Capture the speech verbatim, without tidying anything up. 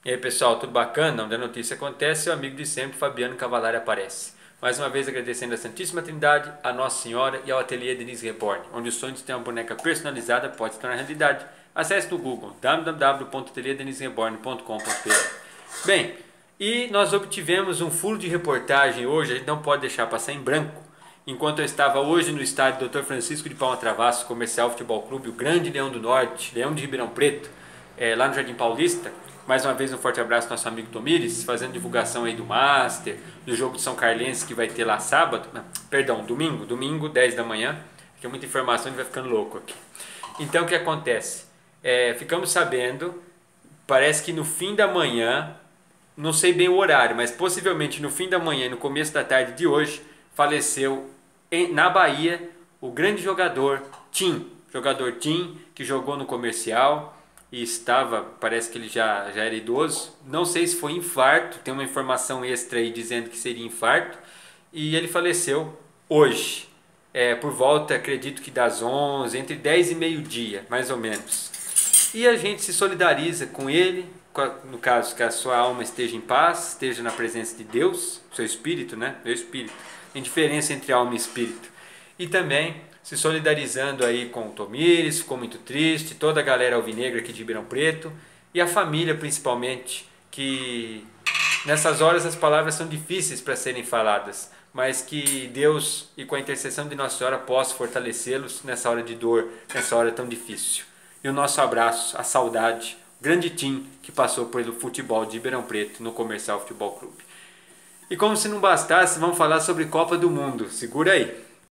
E aí pessoal, tudo bacana? Onde a notícia acontece, seu amigo de sempre, Fabiano Cavalari, aparece. Mais uma vez agradecendo a Santíssima Trindade, a Nossa Senhora e ao Ateliê Denise Reborn, onde o sonho de ter uma boneca personalizada pode se tornar realidade. Acesse no Google w w w ponto ateliê denise reborn ponto com ponto b r. Bem, e nós obtivemos um furo de reportagem hoje, a gente não pode deixar passar em branco. Enquanto eu estava hoje no estádio doutor Francisco de Palma Travasso, Comercial Futebol Clube, o grande Leão do Norte, Leão de Ribeirão Preto, é, lá no Jardim Paulista. Mais uma vez um forte abraço ao nosso amigo Tomires, fazendo divulgação aí do Master, do jogo de São Carlense que vai ter lá sábado, não, perdão, domingo, domingo, dez da manhã, que é muita informação, a gente vai ficando louco aqui. Então o que acontece? É, ficamos sabendo, parece que no fim da manhã, não sei bem o horário, mas possivelmente no fim da manhã e no começo da tarde de hoje, faleceu em, na Bahia o grande jogador Tim, jogador Tim, que jogou no Comercial e estava, parece que ele já, já era idoso, não sei se foi infarto, tem uma informação extra aí dizendo que seria infarto, e ele faleceu hoje, é, por volta, acredito que das onze, entre dez e meio-dia, mais ou menos. E a gente se solidariza com ele, no caso que a sua alma esteja em paz, esteja na presença de Deus, seu espírito, né? Meu espírito. Tem diferença entre alma e espírito. E também se solidarizando aí com o Tomires, ficou muito triste, toda a galera alvinegra aqui de Ribeirão Preto e a família principalmente, que nessas horas as palavras são difíceis para serem faladas, mas que Deus e com a intercessão de Nossa Senhora possa fortalecê-los nessa hora de dor, nessa hora tão difícil. E o nosso abraço, a saudade, o grande Tim que passou pelo futebol de Ribeirão Preto no Comercial Futebol Clube. E como se não bastasse, vamos falar sobre Copa do Mundo. Segura aí!